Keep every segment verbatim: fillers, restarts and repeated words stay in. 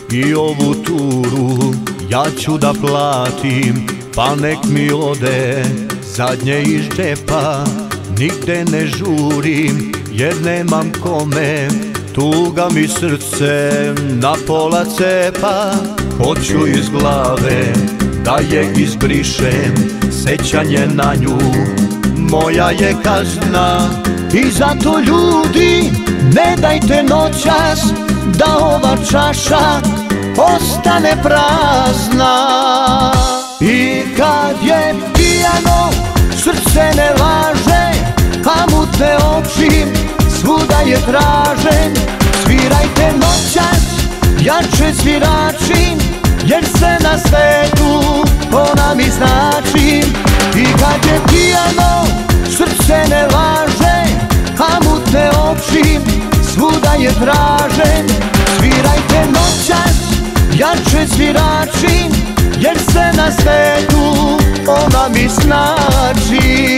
I ovu turu ja ću da platim, pa nek mi ode zadnje iz džepa. Nigde ne žurim jer nemam kome, tuga mi srce na pola cepa. Hoću iz glave da je izbrišem, sećanje na nju moja je kazna. I zato ljudi ne dajte noćas da ova čaša ostane prazna. I kad je pijano srce ne laže, a mutne oči svuda je tražen. Svirajte noćas jače svirači, jer se na svetu ona mi znači. I kad je pijano srce ne laže, a mutne oči svuda je tražen. Svirajte noćas jače svirači, jer se na svetu ona mi znači.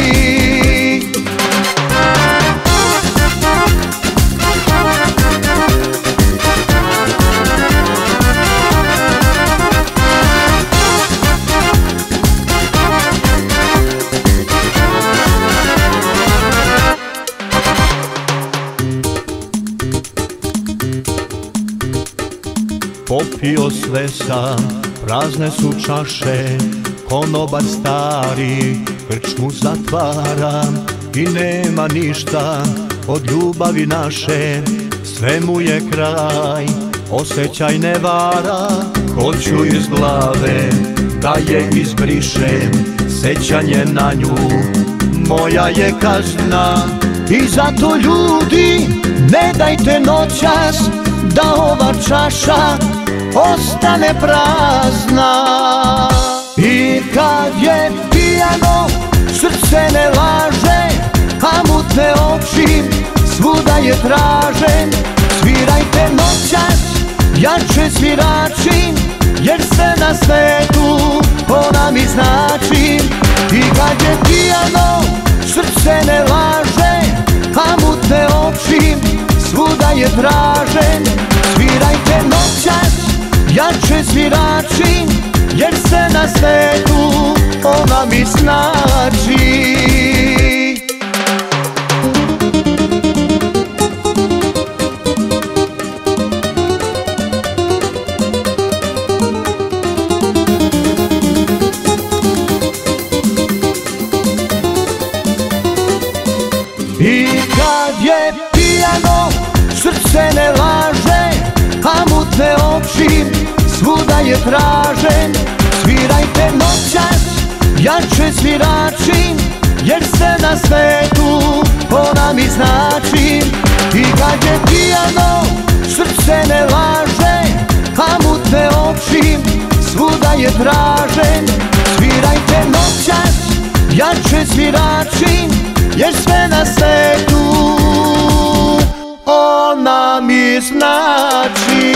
Popio sve sam, prazne su čaše, konobar stari krčmu zatvara. I nema ništa od ljubavi naše, sve mu je kraj, osjećaj ne vara. Hoću iz glave da je izbrišem, sećanje na nju moja je kazna. I zato ljudi ne dajte noćas da ova čaša ostane prazna. I kad je pijano srce ne laže, a mutne oči svuda je tražen. Svirajte noćas jače svirači, jer se na svetu ona mi znači. I kad je pijano srce ne laže, a mutne oči svuda je tražen. Svirajte noćas jače svirači, jer se na svetu ona mi znači. I kad je pijano srce ne laže, a mutne oči svuda je tražen. Svirajte noćas jače svirači, jer se na svetu ona mi znači. I kad je pijano srce ne laže, a mutne oči svuda je tražen. Svirajte noćas jače svirači, jer sve na svetu ona mi znači.